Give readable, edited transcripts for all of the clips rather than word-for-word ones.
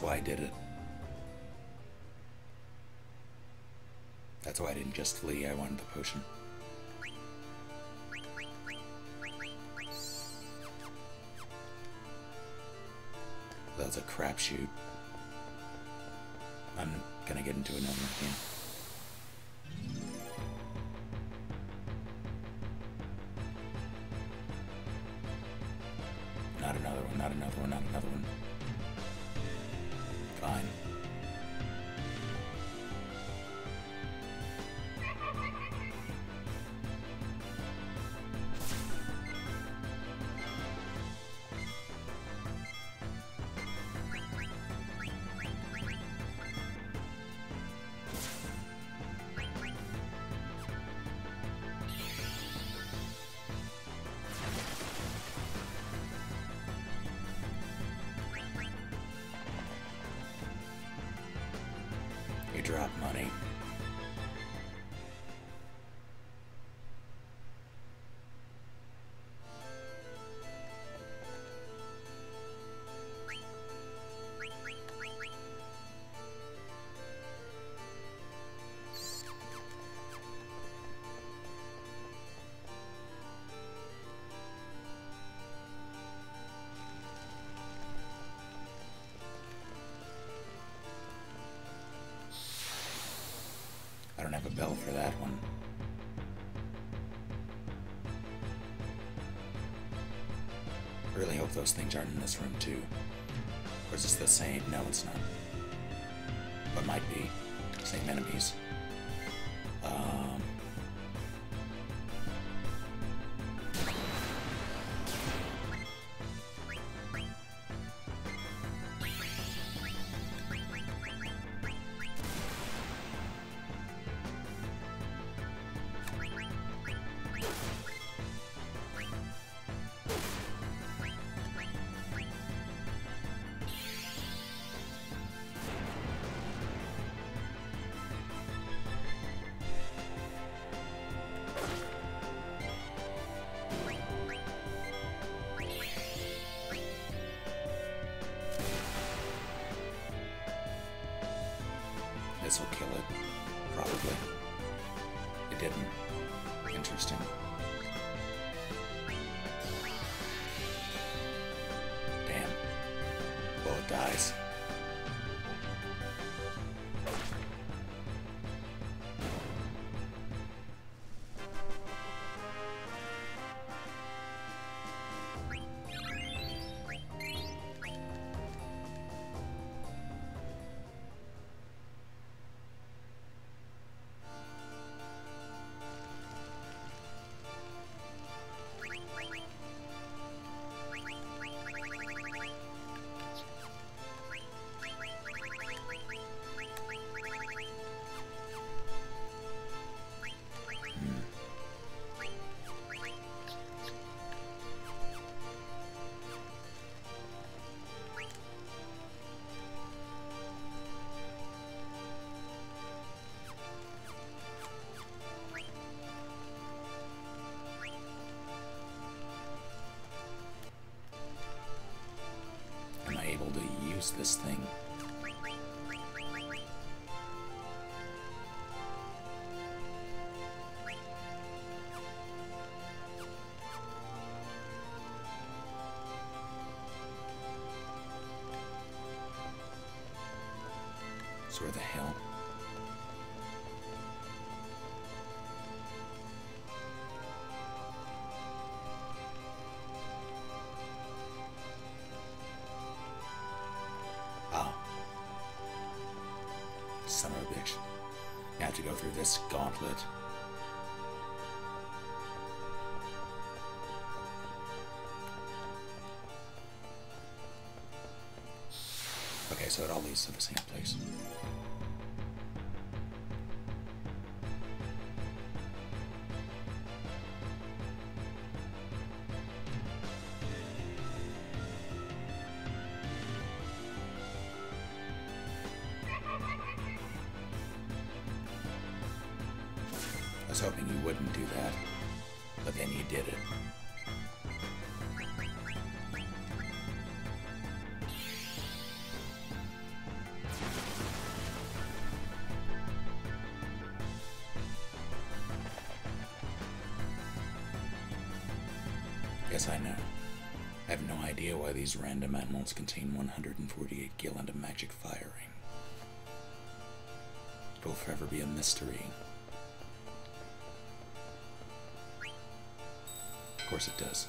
why I did it. That's why I didn't just flee, I wanted the potion. That's a crapshoot. I'm gonna get into another game. Not another one, not another one, not another one. Fine. You drop money. I don't have a bell for that one. I really hope those things aren't in this room too. Or is this the same? No, it's not. But might be. Same enemies. This will kill it, probably. It didn't. Interesting. Damn. Well, it dies. Am I able to use this thing? So where the hell? Son of a bitch. I have to go through this gauntlet. Okay, so it all leads to the same place. I was hoping you wouldn't do that, but then you did it. Yes, I know. I have no idea why these random animals contain 148 gallon of magic firing. It will forever be a mystery. Of course it does.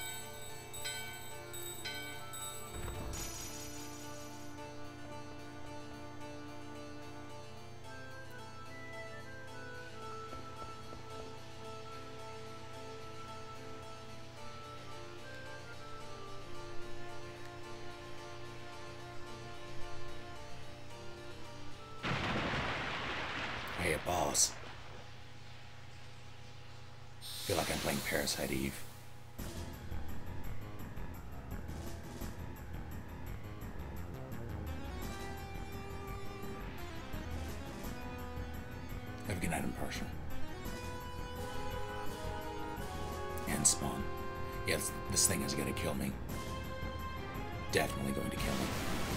Hey, a boss. Feel like I'm playing Parasite Eve. Have a good night, Impartial. And Spawn. Yes, this thing is gonna kill me. Definitely going to kill me.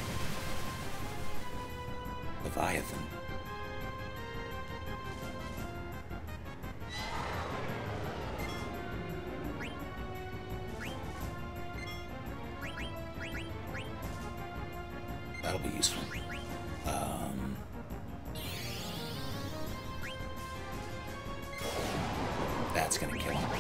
Leviathan. That'll be useful. That's gonna kill him.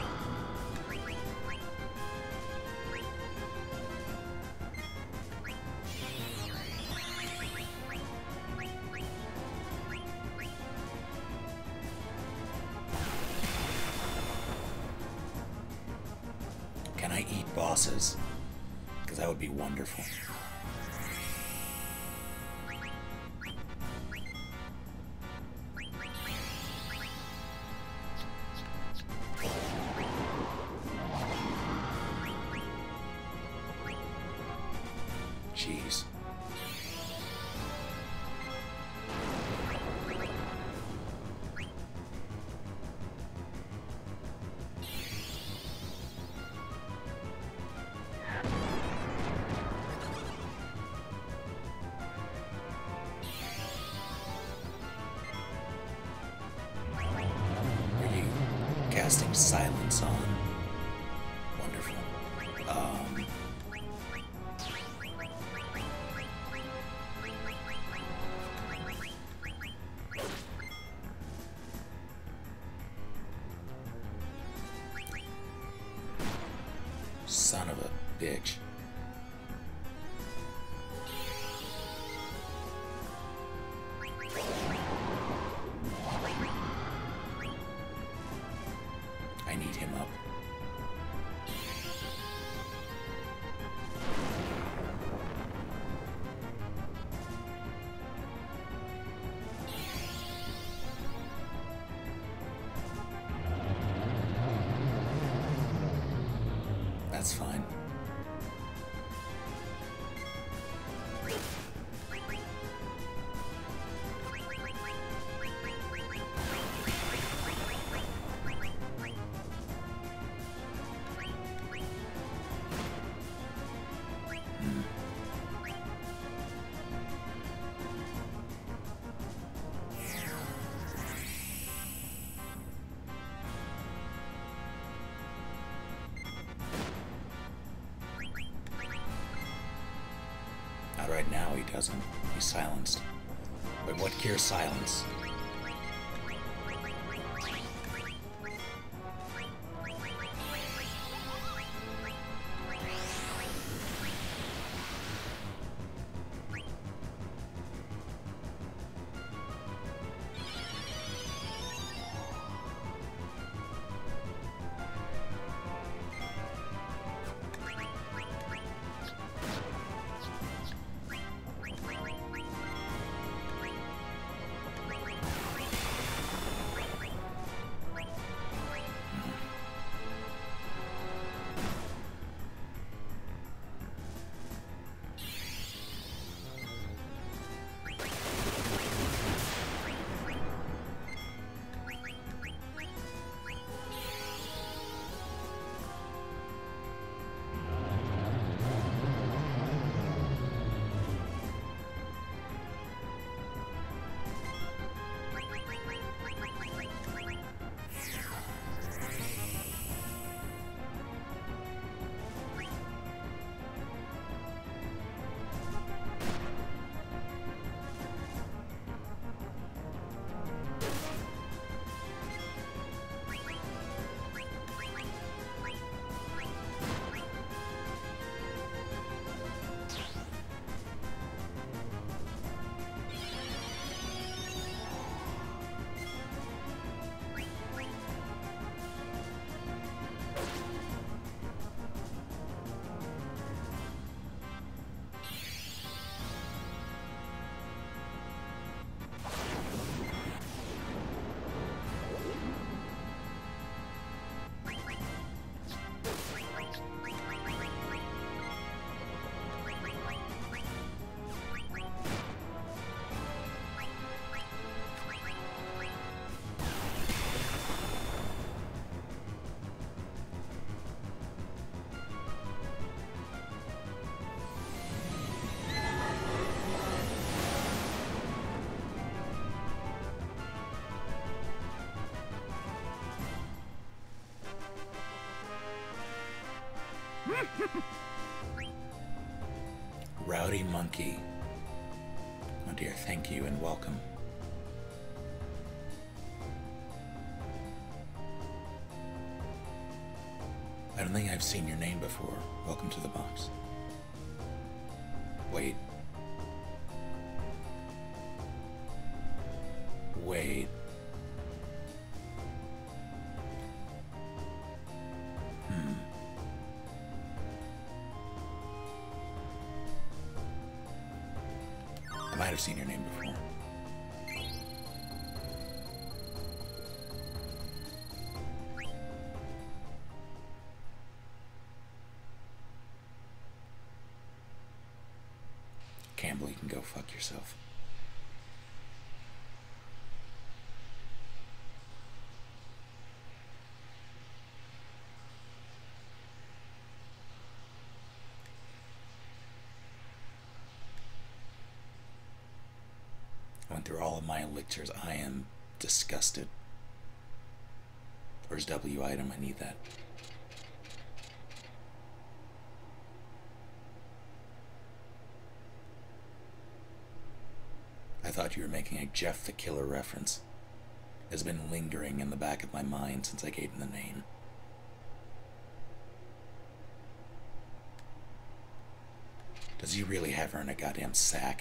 Can I eat bosses? Because that would be wonderful. Jeez. Are you casting silence on? Wonderful. Son of a bitch. I need him up. That's fine. Not right now, he doesn't. He's silenced. But what cures silence? Rowdy Monkey. Oh dear, thank you and welcome. I don't think I've seen your name before. Welcome to the box. Wait. Wait. I might have seen your name before. Campbell, you can go fuck yourself. I went through all of my elixirs. I am disgusted. Where's W item? I need that. I thought you were making a Jeff the Killer reference. It has been lingering in the back of my mind since I gave him the name. Does he really have her in a goddamn sack?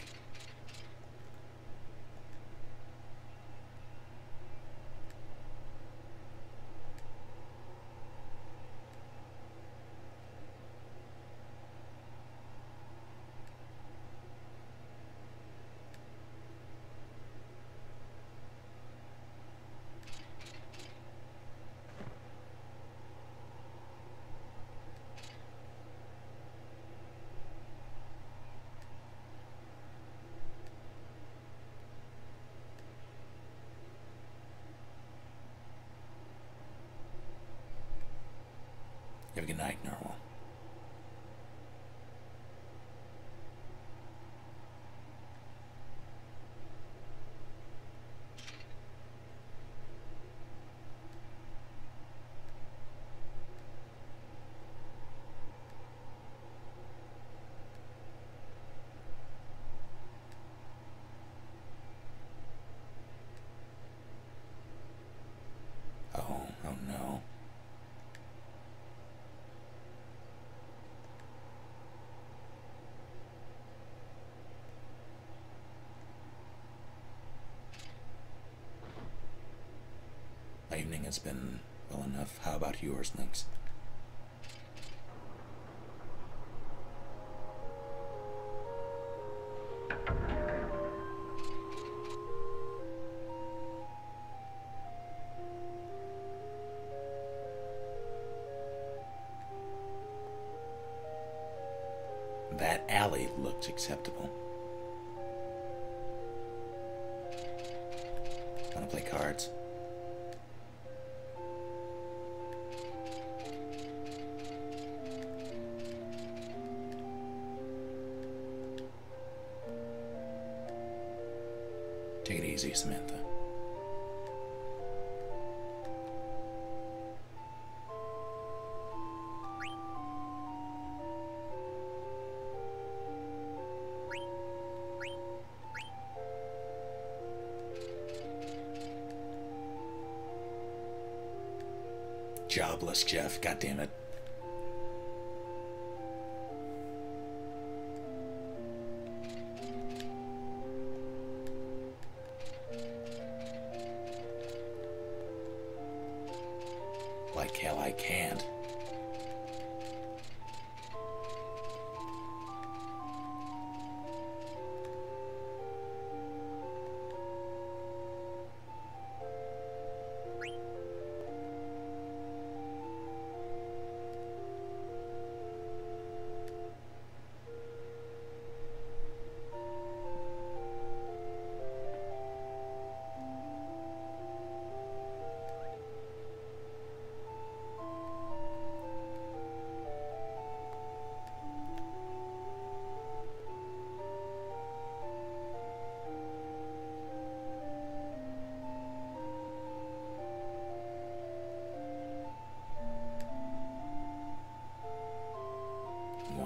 Have a good night, Narwhal. Oh no. My evening has been well enough. How about yours, Lynx? That alley looked acceptable. Wanna play cards? Take it easy, Samantha. Jobless Jeff, goddammit. Like hell I can't.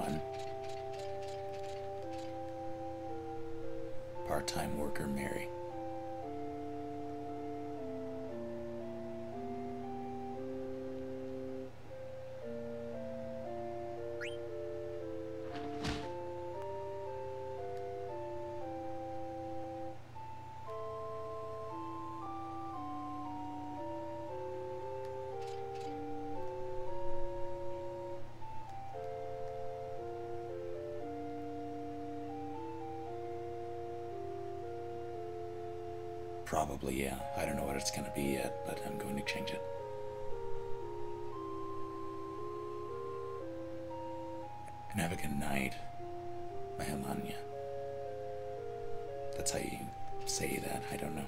1. Part-time worker Mary. Probably, yeah. I don't know what it's going to be yet, but I'm going to change it. And have a good night, Mahalanya. That's how you say that, I don't know.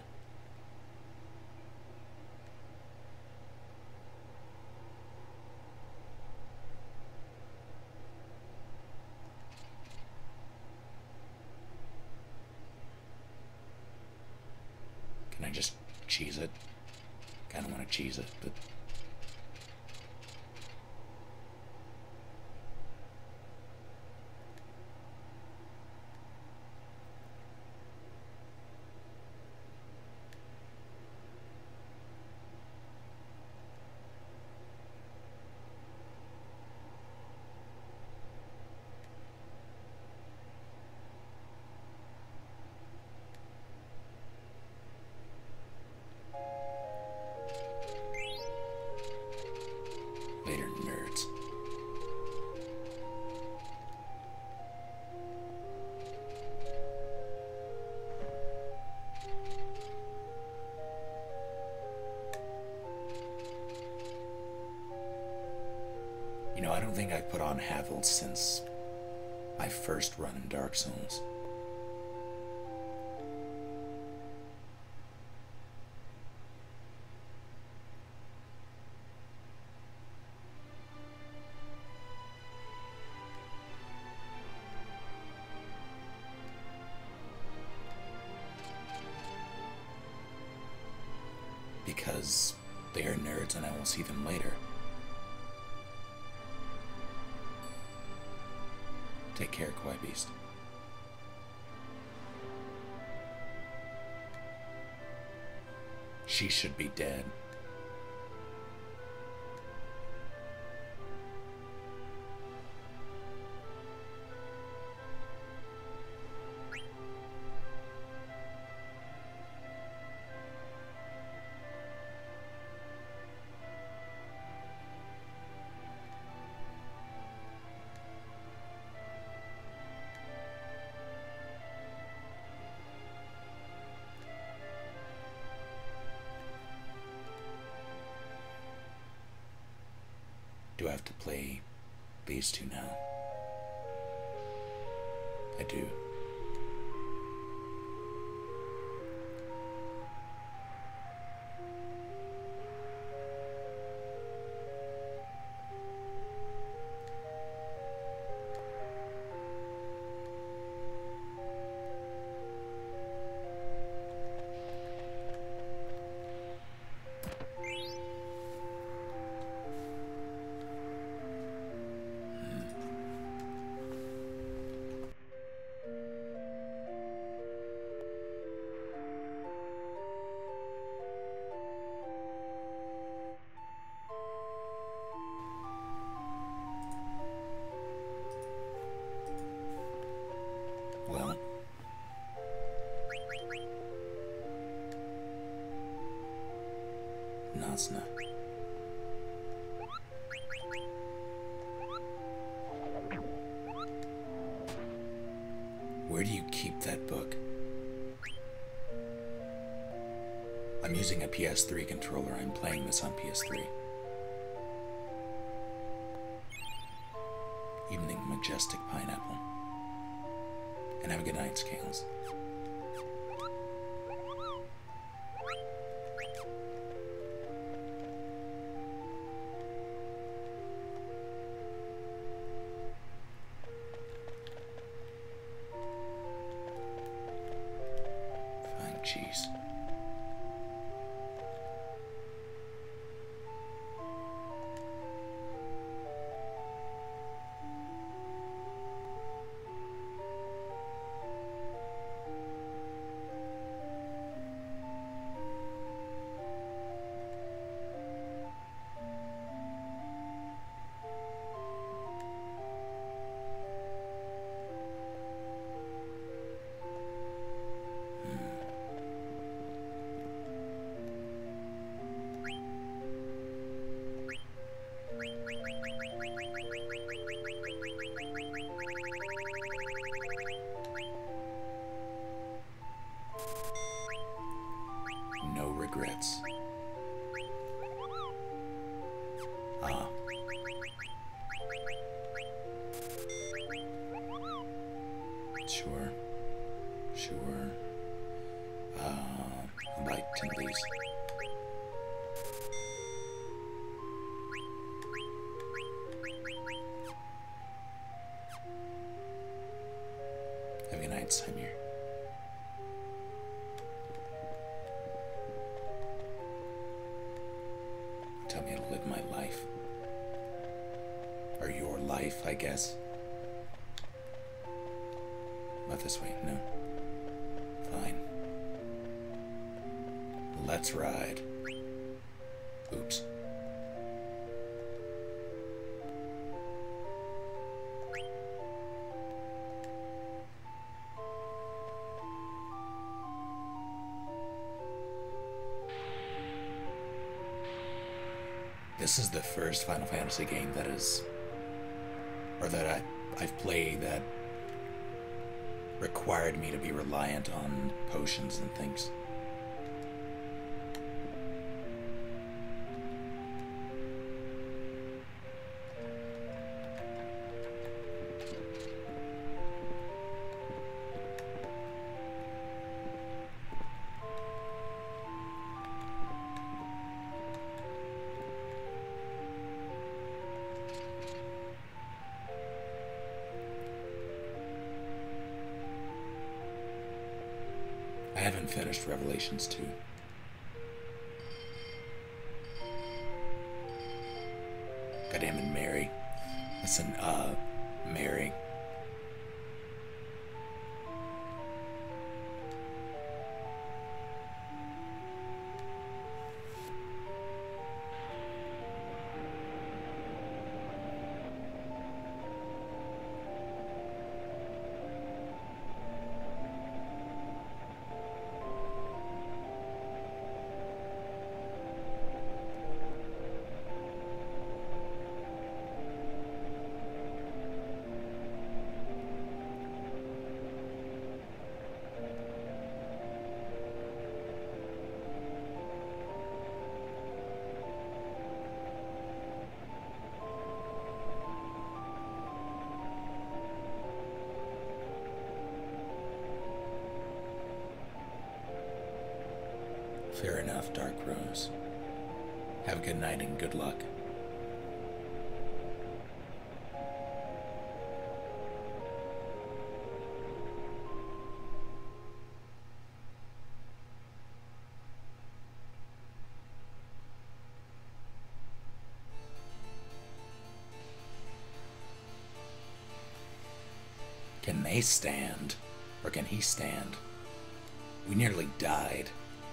Can I just cheese it? Kinda wanna cheese it, but... Later, nerds. You know, I don't think I've put on Havel since my first run in Dark Souls. Because they are nerds and I will see them later. Take care, Koi Beast. She should be dead. Do I have to play these two now? I do. Well, Nasna. Where do you keep that book? I'm using a PS3 controller. I'm playing this on PS3. Evening, Majestic Pineapple. And have a good night, Scales. Fine cheese. Ah. Sure. Sure. I'll buy 10 of these. Have a good night, Samir. Tell me how to live my life. Or your life, I guess. Not this way, no. Fine. Let's ride. Oops. This is the first Final Fantasy game that is, or that I've played that required me to be reliant on potions and things. I haven't finished Revelations 2. Goddamn it, Mary. Listen, Mary. Fair enough, Dark Rose. Have a good night and good luck. Can they stand? Or can he stand? We nearly died.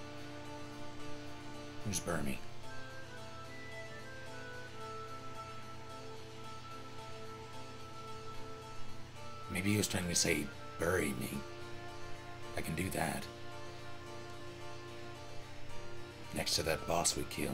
Who's Burmy? Maybe he was trying to say, bury me. I can do that. Next to that boss we killed.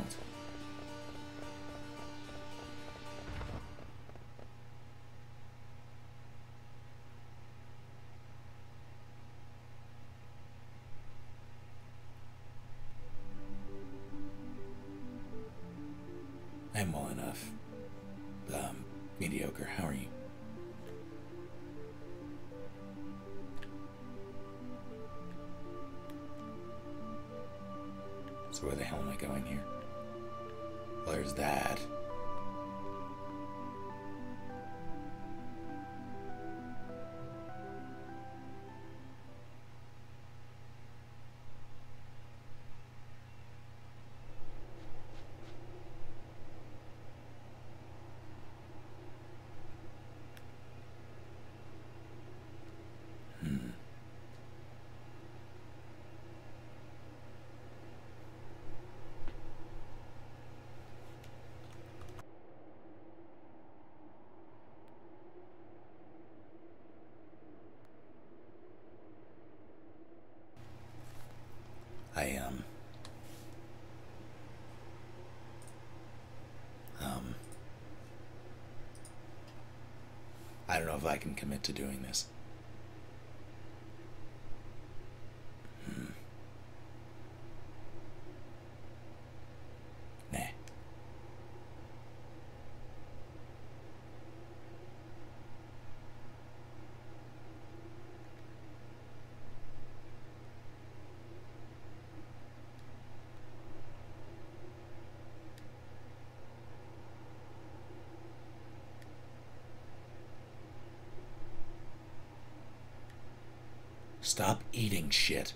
I'm well enough. Mediocre. How are you? So where the hell am I going here? Well, there's that. I don't know if I can commit to doing this. Nah. Stop eating shit.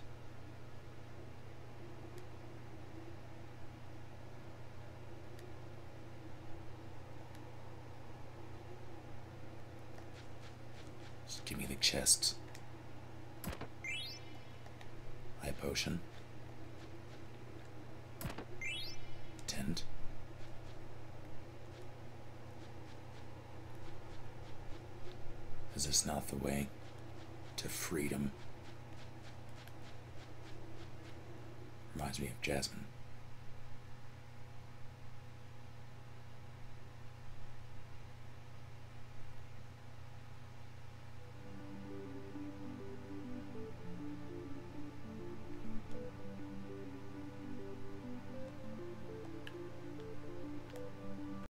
Just give me the chests. Eye potion. Tent. Is this not the way to freedom? Reminds me of Jasmine.